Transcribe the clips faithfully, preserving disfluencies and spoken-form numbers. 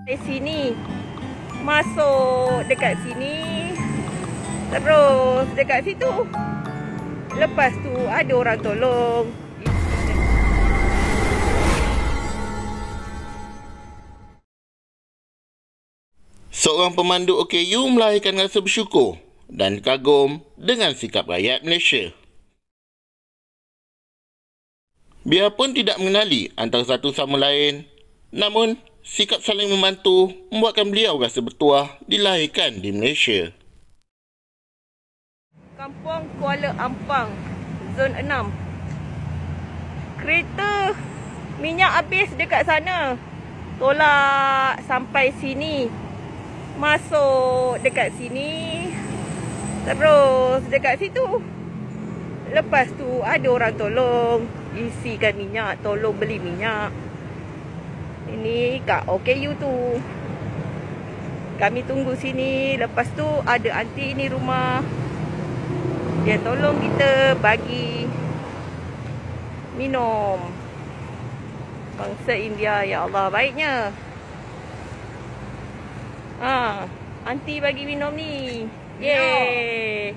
Di sini masuk dekat sini, terus dekat situ. Lepas tu ada orang tolong. Seorang pemandu O K U melahirkan rasa bersyukur dan kagum dengan sikap rakyat Malaysia. Biarpun tidak mengenali antara satu sama lain, namun sikap saling membantu membuatkan beliau rasa bertuah dilahirkan di Malaysia. Kampung Kuala Ampang, Zon enam. Kereta minyak habis dekat sana. Tolak sampai sini. Masuk dekat sini. Terus dekat situ. Lepas tu ada orang tolong isikan minyak, tolong beli minyak. Ini kat O K U tu. Kami tunggu sini. Lepas tu ada aunty ni rumah. Dia tolong kita bagi minum. Bangsa India, ya Allah, baiknya. Ha, aunty bagi minum ni. Yeay.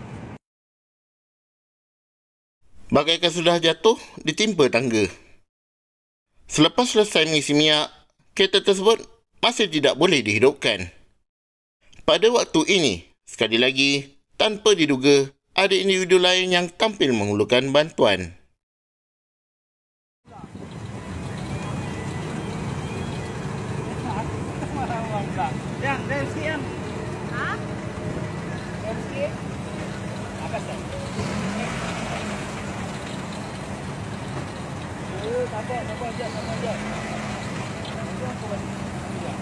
Bagaikan sudah jatuh ditimpa tangga. Selepas selesai mengisi minyak, kereta tersebut masih tidak boleh dihidupkan. Pada waktu ini, sekali lagi, tanpa diduga, ada individu lain yang tampil menghulurkan bantuan. Yang, rem sikit yang. Ha? Rem sikit. Atas tak? Eh, tak apa, tak apa, sekejap, tak apa, sekejap. Itu aku bagi. Sekejap.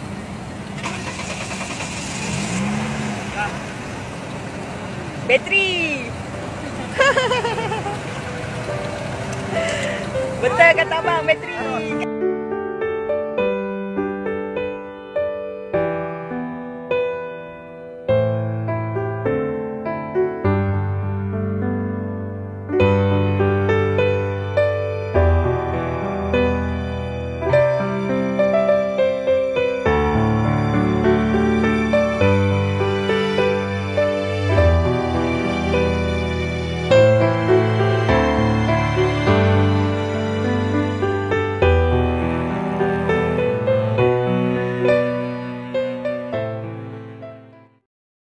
Dah. Bateri. Betul kata abang, bateri.